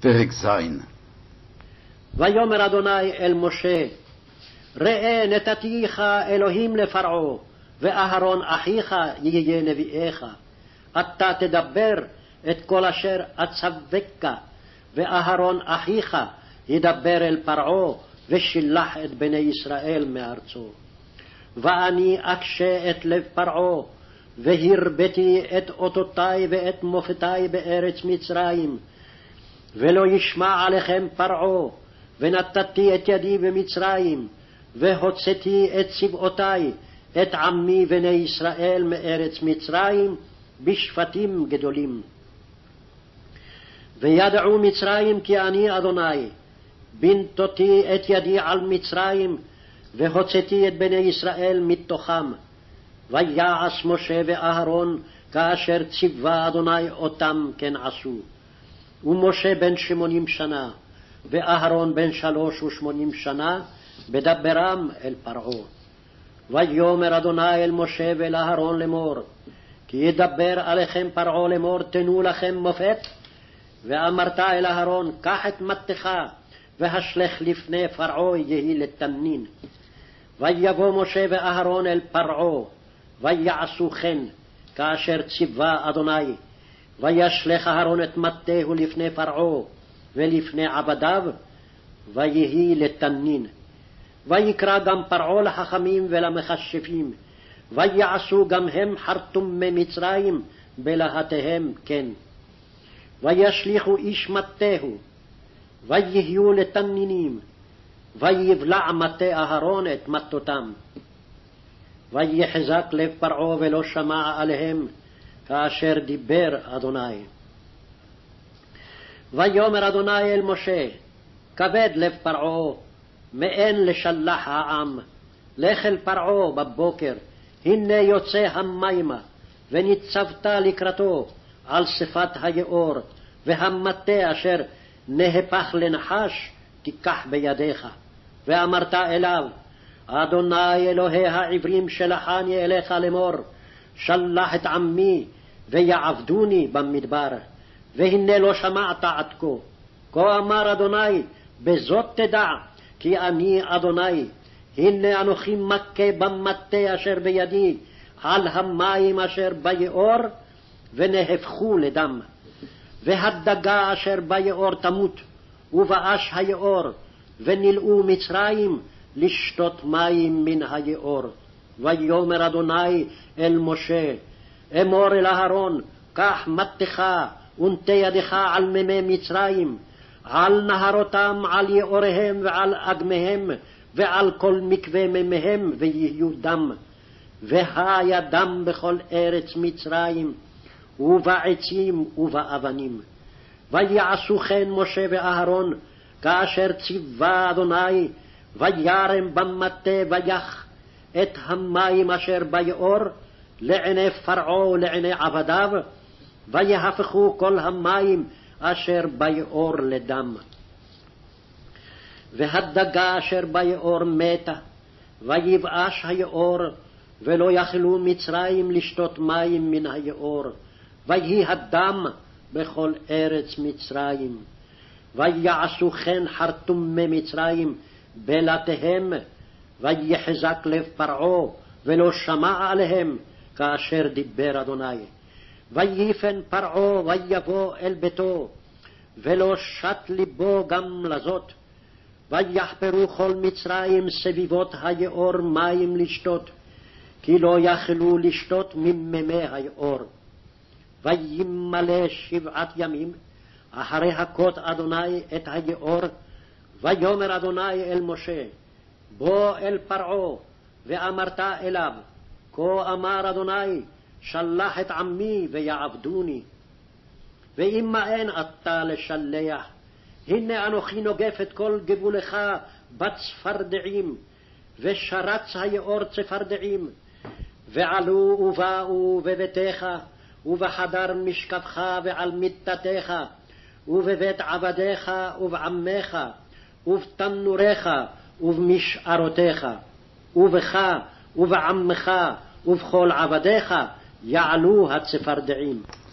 פרק ז'. ויאמר אדוני אל משה, ראה נתתיך אלוהים לפרעה, ואהרון אחיך יהיה נביאך. אתה תדבר את כל אשר אצווך, ואהרון אחיך ידבר אל פרעה, ושילח את בני ישראל מארצו. ואני אקשה את לב פרעה, והרביתי את אותותי ואת מופתי בארץ מצרים, ולא ישמע עליכם פרעה, ונתתי את ידי במצרים, והוצאתי את צבאותי, את עמי בני ישראל מארץ מצרים, בשפטים גדולים. וידעו מצרים כי אני אדוני, בנתתי את ידי על מצרים, והוצאתי את בני ישראל מתוכם. ויעש משה ואהרון כאשר ציווה אדוני אותם כן עשו. ומשה בן 80 שנה, ואהרון בן 83 שנה, בדברם אל פרעה. ויאמר אדוני אל משה ואל אהרון לאמור, כי ידבר עליכם פרעה לאמור, תנו לכם מופת. ואמרת אל אהרון, קח את מטך, והשלך לפני פרעה, יהי לתנין. ויבוא משה ואהרון אל פרעה, ויעשו כן, כאשר ציווה אדוני. וישלך אהרון את מטהו לפני פרעה, ולפני עבדיו, ויהי לתנין. ויקרא גם פרעה לחכמים ולמכשפים, ויעשו גם הם חרטומי מצרים בלהטיהם כן. וישליכו איש מטהו, ויהיו לתנינים, ויבלע מטה אהרון את מטותם. ויחזק לב פרעה ולא שמע עליהם, כאשר דיבר אדוני. ויאמר אדוני אל משה, כבד לב פרעה, מאין לשלח העם. לך אל פרעה בבוקר, הנה יוצא המימה, וניצבת לקראתו על שפת היאור, והמטה אשר נהפך לנחש תיקח בידיך. ואמרת אליו, אדוני אלוהי העברים שלחני אליך לאמור, שלח את עמי ויעבדוני במדבר, והנה לא שמעת עד כה. כה אמר אדוני, בזאת תדע כי אני אדוני, הנה אנוכי מכה במטה אשר בידי על המים אשר ביאור, ונהפכו לדם. והדגה אשר ביאור תמות, ובאש היאור, ונלאו מצרים לשתות מים מן היאור. ויאמר אדוני אל משה, אמור אל אהרון, קח מטך ונטה ידך על מימי מצרים, על נהרותם, על יאוריהם ועל אגמיהם, ועל כל מקווה מימיהם, ויהיו דם. והיה דם בכל ארץ מצרים, ובעצים ובאבנים. ויעשו כן משה ואהרון, כאשר ציווה אדוני, וירם במטה ויח את המים אשר ביאור לעיני פרעה ולעיני עבדיו, ויהפכו כל המים אשר ביאור לדם. והדגה אשר ביאור מתה, ויבאש היאור, ולא יכלו מצרים לשתות מים מן היאור, ויהי הדם בכל ארץ מצרים. ויעשו כן חרטומי מצרים בלתיהם, ויחזק לב פרעה ולא שמע עליהם, כאשר דיבר אדוני. ויפן פרעה ויבוא אל ביתו, ולא שת ליבו גם לזאת. ויחפרו כל מצרים סביבות היאור מים לשתות, כי לא יכלו לשתות ממימי היאור. וימלא 7 ימים אחרי הכות אדוני את היאור. ויאמר אדוני אל משה, בוא אל פרעה, ואמרת אליו, כה אמר אדוני, שלח את עמי ויעבדוני. ואם מאן אתה לשלח, הנה אנוכי נוגף את כל גבולך בצפרדעים, ושרץ היאור צפרדעים. ועלו ובאו בביתך, ובחדר משכבך ועל מיטתך, ובבית עבדיך ובעמך, ובתנוריך ובמשארותיך, ובך ובעמך ובכל עבדיך יעלו הצפרדעים.